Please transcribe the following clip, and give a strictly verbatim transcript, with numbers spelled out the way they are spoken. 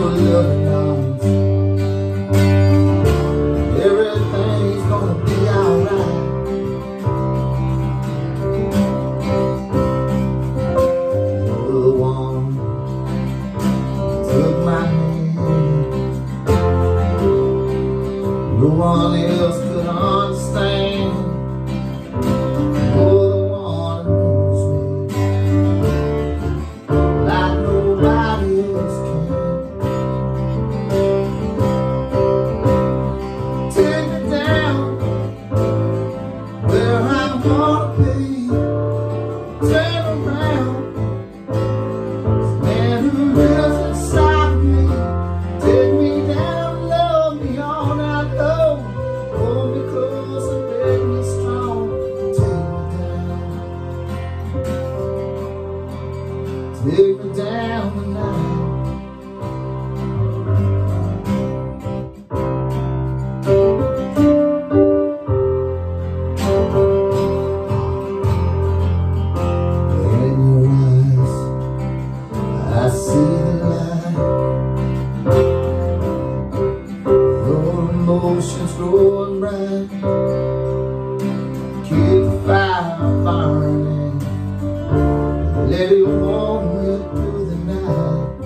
loving arms. Everything's gonna be alright. You're the one who took my hand. No one else could understand. You're the one who knows me like nobody else can. Take me down where I wanna be. Turn around, this man who lives inside me. Take me down, love me all night long. Hold me close and make me strong. Take me down, take me down tonight. In your eyes, I see the light. Your emotions growing bright. Keep the fire burning. Let it warm me through the night.